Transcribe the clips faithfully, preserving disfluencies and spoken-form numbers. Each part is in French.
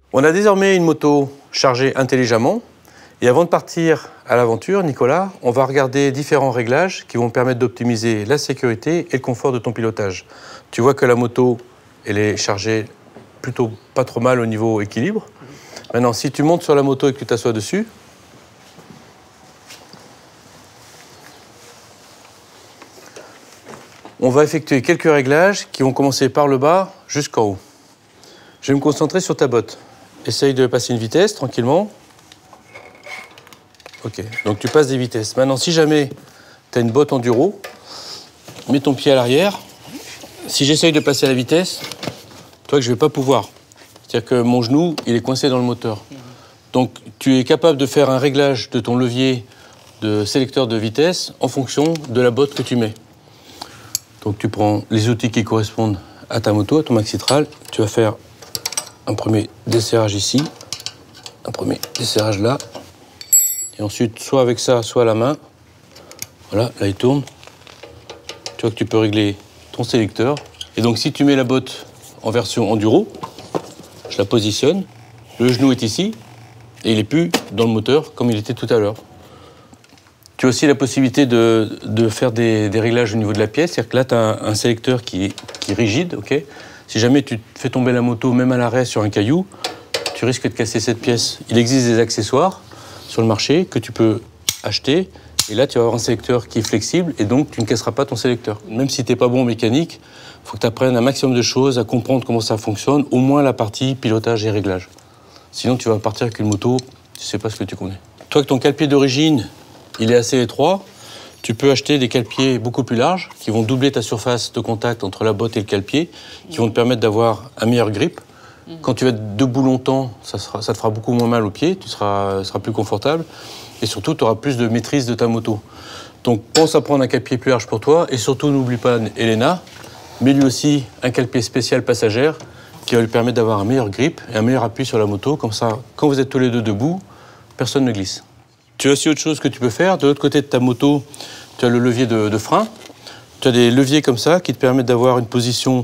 On a désormais une moto chargée intelligemment. Et avant de partir à l'aventure, Nicolas, on va regarder différents réglages qui vont permettre d'optimiser la sécurité et le confort de ton pilotage. Tu vois que la moto, elle est chargée plutôt pas trop mal au niveau équilibre. Maintenant, si tu montes sur la moto et que tu t'assois dessus, on va effectuer quelques réglages qui vont commencer par le bas jusqu'en haut. Je vais me concentrer sur ta botte. Essaye de passer une vitesse tranquillement. Ok, donc tu passes des vitesses. Maintenant, si jamais tu as une botte enduro, mets ton pied à l'arrière. Si j'essaye de passer à la vitesse, tu vois que je ne vais pas pouvoir. C'est-à-dire que mon genou, il est coincé dans le moteur. Donc, tu es capable de faire un réglage de ton levier de sélecteur de vitesse en fonction de la botte que tu mets. Donc, tu prends les outils qui correspondent à ta moto, à ton maxitral. Tu vas faire un premier desserrage ici, un premier desserrage là. Et ensuite, soit avec ça, soit à la main. Voilà, là, il tourne. Tu vois que tu peux régler ton sélecteur. Et donc, si tu mets la botte en version enduro, je la positionne, le genou est ici, et il n'est plus dans le moteur comme il était tout à l'heure. Tu as aussi la possibilité de, de faire des, des réglages au niveau de la pièce. C'est-à-dire que là, tu as un, un sélecteur qui est, qui est rigide, ok ? Si jamais tu fais tomber la moto, même à l'arrêt, sur un caillou, tu risques de casser cette pièce. Il existe des accessoires sur le marché que tu peux acheter. Et là, tu vas avoir un sélecteur qui est flexible et donc tu ne casseras pas ton sélecteur. Même si tu n'es pas bon en mécanique, il faut que tu apprennes un maximum de choses, à comprendre comment ça fonctionne, au moins la partie pilotage et réglage. Sinon, tu vas partir avec une moto, tu ne sais pas ce que tu connais. Toi, que ton cale-pied d'origine, il est assez étroit, tu peux acheter des cale-pieds beaucoup plus larges qui vont doubler ta surface de contact entre la botte et le cale-pied, qui vont te permettre d'avoir un meilleur grip. Quand tu vas être debout longtemps, ça, sera, ça te fera beaucoup moins mal aux pieds, tu seras, seras plus confortable. Et surtout, tu auras plus de maîtrise de ta moto. Donc, pense à prendre un cale-pied plus large pour toi. Et surtout, n'oublie pas Elena, mais lui aussi un cale-pied spécial passagère qui va lui permettre d'avoir un meilleur grip et un meilleur appui sur la moto. Comme ça, quand vous êtes tous les deux debout, personne ne glisse. Tu as aussi autre chose que tu peux faire. De l'autre côté de ta moto, tu as le levier de, de frein. Tu as des leviers comme ça qui te permettent d'avoir une position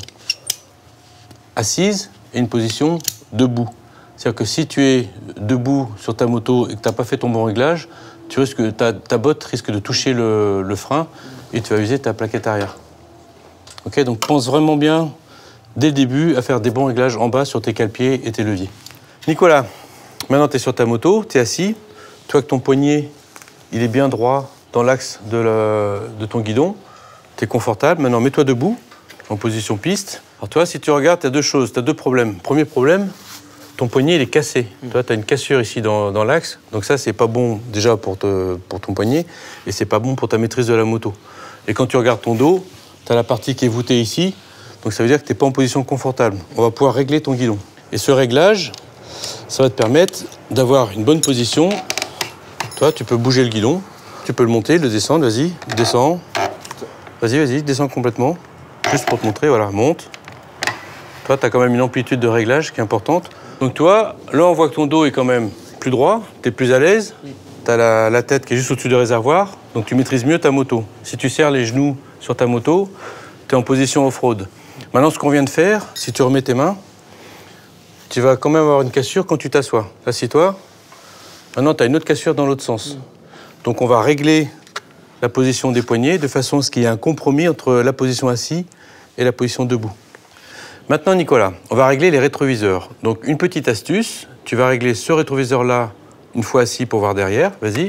assise et une position debout. C'est-à-dire que si tu es debout sur ta moto et que tu n'as pas fait ton bon réglage, tu risques que ta, ta botte risque de toucher le, le frein et tu vas user ta plaquette arrière. Ok, donc pense vraiment bien, dès le début, à faire des bons réglages en bas sur tes cale-pieds et tes leviers. Nicolas, maintenant tu es sur ta moto, tu es assis. Tu vois que ton poignet, il est bien droit dans l'axe de, la, de ton guidon. Tu es confortable. Maintenant, mets-toi debout, en position piste. Alors toi, si tu regardes, tu as deux choses, tu as deux problèmes. Premier problème, ton poignet, il est cassé. Mmh. Toi, tu as une cassure ici dans, dans l'axe. Donc ça, c'est pas bon déjà pour, te, pour ton poignet et c'est pas bon pour ta maîtrise de la moto. Et quand tu regardes ton dos, tu as la partie qui est voûtée ici. Donc ça veut dire que tu n'es pas en position confortable. On va pouvoir régler ton guidon. Et ce réglage, ça va te permettre d'avoir une bonne position. Toi, tu peux bouger le guidon. Tu peux le monter, le descendre. Vas-y, descends. Vas-y, vas-y, descends complètement. Juste pour te montrer, voilà, monte. Toi, tu as quand même une amplitude de réglage qui est importante. Donc toi, là, on voit que ton dos est quand même plus droit, tu es plus à l'aise, tu as la, la tête qui est juste au-dessus du réservoir, donc tu maîtrises mieux ta moto. Si tu serres les genoux sur ta moto, tu es en position off-road. Maintenant, ce qu'on vient de faire, si tu remets tes mains, tu vas quand même avoir une cassure quand tu t'assois. Assieds-toi. Maintenant, tu as une autre cassure dans l'autre sens. Donc on va régler la position des poignets de façon à ce qu'il y ait un compromis entre la position assis et la position debout. Maintenant, Nicolas, on va régler les rétroviseurs. Donc, une petite astuce, tu vas régler ce rétroviseur-là une fois assis pour voir derrière. Vas-y.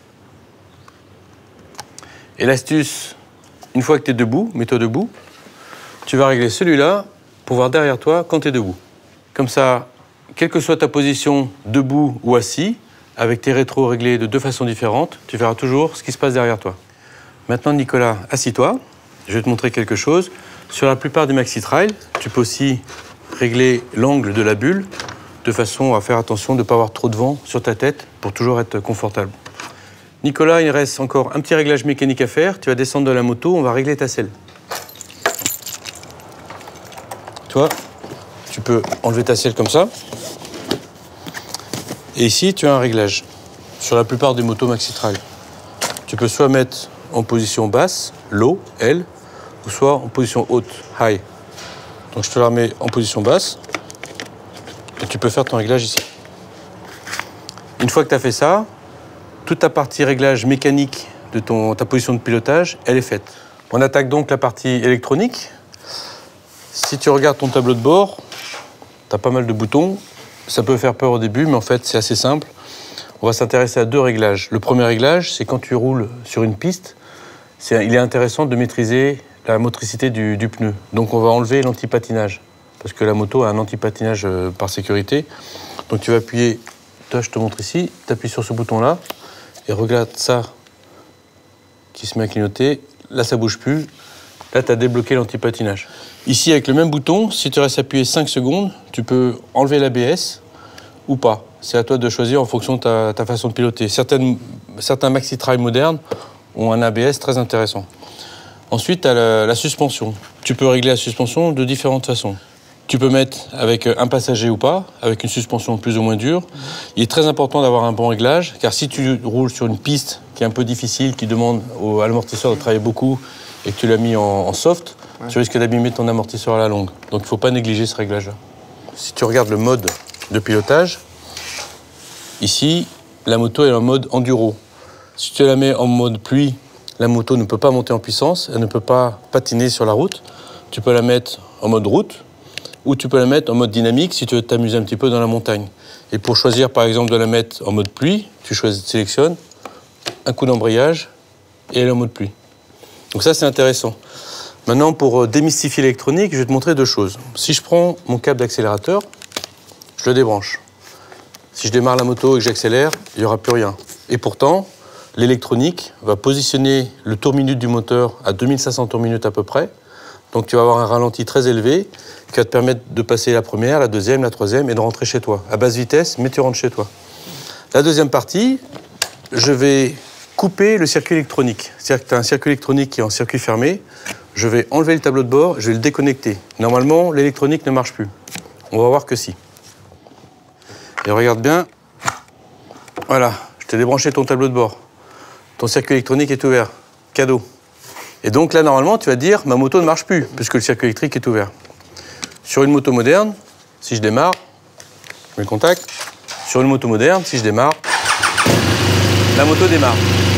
Et l'astuce, une fois que tu es debout, mets-toi debout, tu vas régler celui-là pour voir derrière toi quand tu es debout. Comme ça, quelle que soit ta position, debout ou assis, avec tes rétros réglés de deux façons différentes, tu verras toujours ce qui se passe derrière toi. Maintenant, Nicolas, assis-toi. Je vais te montrer quelque chose. Sur la plupart des maxi-trails, tu peux aussi régler l'angle de la bulle de façon à faire attention de ne pas avoir trop de vent sur ta tête pour toujours être confortable. Nicolas, il reste encore un petit réglage mécanique à faire. Tu vas descendre de la moto, on va régler ta selle. Toi, tu peux enlever ta selle comme ça. Et ici, tu as un réglage. Sur la plupart des motos maxi-trail, tu peux soit mettre en position basse, low, L, ou soit en position haute, high. Donc je te la remets en position basse. Et tu peux faire ton réglage ici. Une fois que tu as fait ça, toute ta partie réglage mécanique de ton, ta position de pilotage, elle est faite. On attaque donc la partie électronique. Si tu regardes ton tableau de bord, tu as pas mal de boutons. Ça peut faire peur au début, mais en fait, c'est assez simple. On va s'intéresser à deux réglages. Le premier réglage, c'est quand tu roules sur une piste, c'est, il est intéressant de maîtriser la motricité du, du pneu. Donc on va enlever l'antipatinage, parce que la moto a un antipatinage euh, par sécurité. Donc tu vas appuyer, toi je te montre ici, tu appuies sur ce bouton-là, et regarde ça qui se met à clignoter. Là, ça bouge plus. Là, tu as débloqué l'antipatinage. Ici, avec le même bouton, si tu restes appuyé cinq secondes, tu peux enlever l'A B S ou pas. C'est à toi de choisir en fonction de ta, ta façon de piloter. Certaines, certains maxi-trail modernes ont un A B S très intéressant. Ensuite, tu as la, la suspension. Tu peux régler la suspension de différentes façons. Tu peux mettre avec un passager ou pas, avec une suspension plus ou moins dure. Il est très important d'avoir un bon réglage, car si tu roules sur une piste qui est un peu difficile, qui demande au, à l'amortisseur de travailler beaucoup, et que tu l'as mis en, en soft, ouais. Tu risques d'abîmer ton amortisseur à la longue. Donc il ne faut pas négliger ce réglage-là. Si tu regardes le mode de pilotage, ici, la moto est en mode enduro. Si tu la mets en mode pluie, la moto ne peut pas monter en puissance, elle ne peut pas patiner sur la route. Tu peux la mettre en mode route, ou tu peux la mettre en mode dynamique si tu veux t'amuser un petit peu dans la montagne. Et pour choisir par exemple de la mettre en mode pluie, tu choisis, sélectionnes un coup d'embrayage et elle est en mode pluie. Donc ça c'est intéressant. Maintenant pour démystifier l'électronique, je vais te montrer deux choses. Si je prends mon câble d'accélérateur, je le débranche. Si je démarre la moto et que j'accélère, il n'y aura plus rien. Et pourtant, l'électronique va positionner le tour minute du moteur à deux mille cinq cents tours minute à peu près. Donc tu vas avoir un ralenti très élevé qui va te permettre de passer la première, la deuxième, la troisième et de rentrer chez toi. À basse vitesse, mais tu rentres chez toi. La deuxième partie, je vais couper le circuit électronique. C'est-à-dire que tu as un circuit électronique qui est en circuit fermé. Je vais enlever le tableau de bord, je vais le déconnecter. Normalement, l'électronique ne marche plus. On va voir que si. Et regarde bien. Voilà, je t'ai débranché ton tableau de bord. Ton circuit électronique est ouvert. Cadeau. Et donc là, normalement, tu vas te dire, ma moto ne marche plus, puisque le circuit électrique est ouvert. Sur une moto moderne, si je démarre, je mets le contact. Sur une moto moderne, si je démarre, la moto démarre.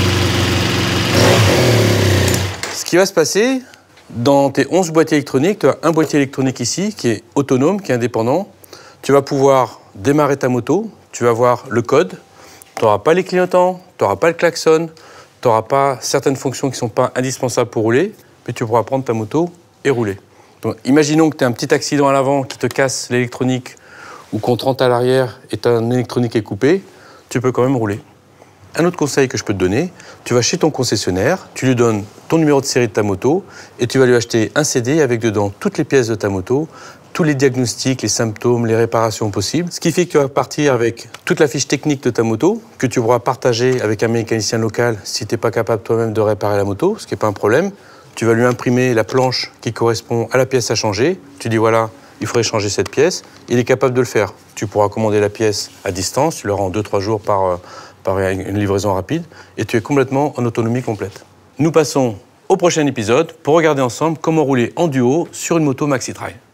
Ce qui va se passer, dans tes onze boîtiers électroniques, tu as un boîtier électronique ici, qui est autonome, qui est indépendant. Tu vas pouvoir démarrer ta moto, tu vas voir le code, tu n'auras pas les clignotants, tu n'auras pas le klaxon, tu n'auras pas certaines fonctions qui ne sont pas indispensables pour rouler, mais tu pourras prendre ta moto et rouler. Donc, imaginons que tu as un petit accident à l'avant qui te casse l'électronique ou qu'on te rentre à l'arrière et ton électronique est coupée, tu peux quand même rouler. Un autre conseil que je peux te donner, tu vas chez ton concessionnaire, tu lui donnes ton numéro de série de ta moto et tu vas lui acheter un C D avec dedans toutes les pièces de ta moto, tous les diagnostics, les symptômes, les réparations possibles. Ce qui fait que tu vas partir avec toute la fiche technique de ta moto, que tu pourras partager avec un mécanicien local si tu n'es pas capable toi-même de réparer la moto, ce qui n'est pas un problème. Tu vas lui imprimer la planche qui correspond à la pièce à changer. Tu dis voilà, il faudrait changer cette pièce. Il est capable de le faire. Tu pourras commander la pièce à distance, tu l'auras en deux trois jours par, par une livraison rapide et tu es complètement en autonomie complète. Nous passons au prochain épisode pour regarder ensemble comment rouler en duo sur une moto maxi-trail.